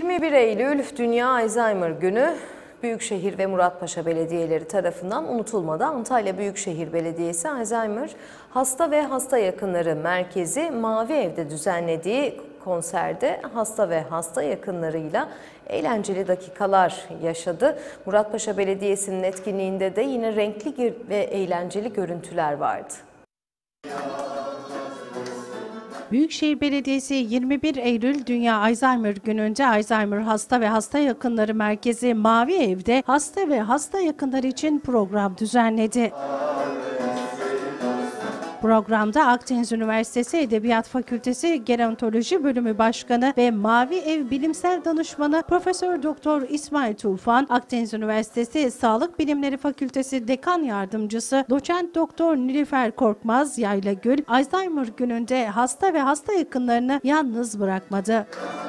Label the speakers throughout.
Speaker 1: 21 Eylül Dünya Alzheimer Günü Büyükşehir ve Muratpaşa Belediyeleri tarafından unutulmadı. Antalya Büyükşehir Belediyesi Alzheimer Hasta ve Hasta Yakınları Merkezi Mavi Ev'de düzenlediği konserde hasta ve hasta yakınlarıyla eğlenceli dakikalar yaşadı. Muratpaşa Belediyesi'nin etkinliğinde de yine renkli ve eğlenceli görüntüler vardı.
Speaker 2: Büyükşehir Belediyesi 21 Eylül Dünya Alzheimer Günü'nde Alzheimer Hasta ve Hasta Yakınları Merkezi Mavi Ev'de hasta ve hasta yakınları için program düzenledi. Programda Akdeniz Üniversitesi Edebiyat Fakültesi Gerontoloji Bölümü Başkanı ve Mavi Ev Bilimsel Danışmanı Profesör Doktor İsmail Tufan, Akdeniz Üniversitesi Sağlık Bilimleri Fakültesi Dekan Yardımcısı Doçent Doktor Nilüfer Korkmaz Yaylagül, Alzheimer gününde hasta ve hasta yakınlarını yalnız bırakmadı.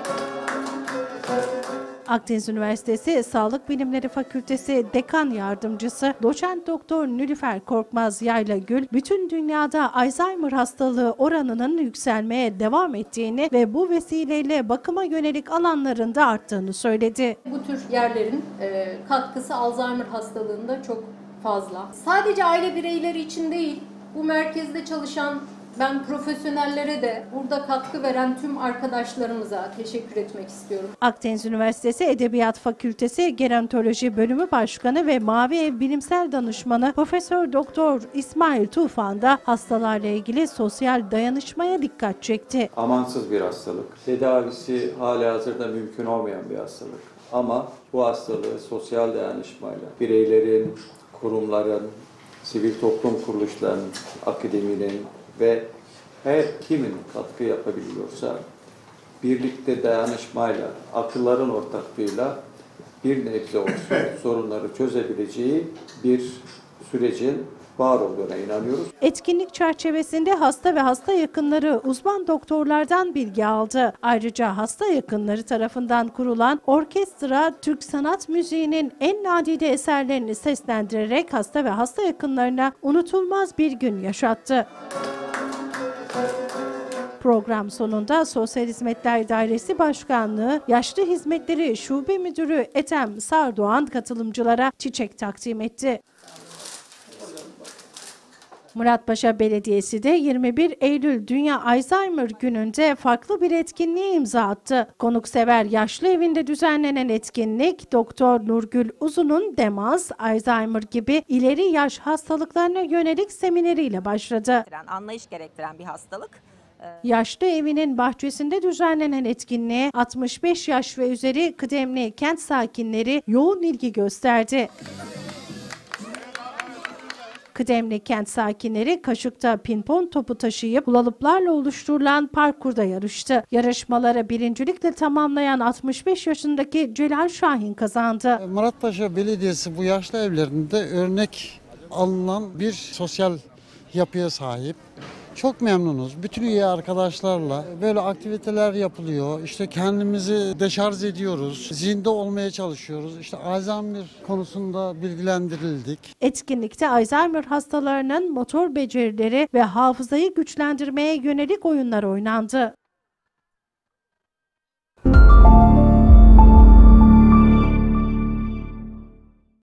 Speaker 2: Akdeniz Üniversitesi Sağlık Bilimleri Fakültesi Dekan Yardımcısı Doçent Doktor Nilüfer Korkmaz Yaylagül, bütün dünyada Alzheimer hastalığı oranının yükselmeye devam ettiğini ve bu vesileyle bakıma yönelik alanların da arttığını söyledi.
Speaker 3: Bu tür yerlerin katkısı Alzheimer hastalığında çok fazla. Sadece aile bireyleri için değil, bu merkezde çalışan profesyonellere de burada katkı veren tüm arkadaşlarımıza teşekkür etmek istiyorum.
Speaker 2: Akdeniz Üniversitesi Edebiyat Fakültesi Gerontoloji Bölümü Başkanı ve Mavi Ev Bilimsel Danışmanı Profesör Doktor İsmail Tufan da hastalarla ilgili sosyal dayanışmaya dikkat çekti.
Speaker 4: Amansız bir hastalık. Tedavisi halihazırda mümkün olmayan bir hastalık. Ama bu hastalığı sosyal dayanışmayla bireylerin, kurumların, sivil toplum kuruluşlarının, akademinin ve her kimin katkı yapabiliyorsa birlikte dayanışmayla, akılların ortaklığıyla bir nebze olsun sorunları çözebileceği bir sürecin var olduğuna inanıyoruz.
Speaker 2: Etkinlik çerçevesinde hasta ve hasta yakınları uzman doktorlardan bilgi aldı. Ayrıca hasta yakınları tarafından kurulan orkestra Türk sanat müziğinin en nadide eserlerini seslendirerek hasta ve hasta yakınlarına unutulmaz bir gün yaşattı. Program sonunda Sosyal Hizmetler Dairesi Başkanlığı Yaşlı Hizmetleri Şube Müdürü Ethem Sardoğan katılımcılara çiçek takdim etti. Muratpaşa Belediyesi de 21 Eylül Dünya Alzheimer Günü'nde farklı bir etkinliğe imza attı. Konuksever Yaşlı Evi'nde düzenlenen etkinlik, Doktor Nurgül Uzun'un demans, Alzheimer gibi ileri yaş hastalıklarına yönelik semineriyle başladı.
Speaker 5: Anlayış gerektiren bir hastalık.
Speaker 2: Yaşlı Evi'nin bahçesinde düzenlenen etkinliğe 65 yaş ve üzeri kıdemli kent sakinleri yoğun ilgi gösterdi. Kıdemli kent sakinleri kaşıkta pimpon topu taşıyıp kulalıplarla oluşturulan parkurda yarıştı. Yarışmaları birincilikle tamamlayan 65 yaşındaki Celal Şahin kazandı.
Speaker 6: Muratpaşa Belediyesi bu yaşlı evlerinde örnek alınan bir sosyal yapıya sahip. Çok memnunuz. Bütün üye arkadaşlarla böyle aktiviteler yapılıyor. İşte kendimizi deşarj ediyoruz. Zinde olmaya çalışıyoruz. İşte Alzheimer konusunda bilgilendirildik.
Speaker 2: Etkinlikte Alzheimer hastalarının motor becerileri ve hafızayı güçlendirmeye yönelik oyunlar oynandı.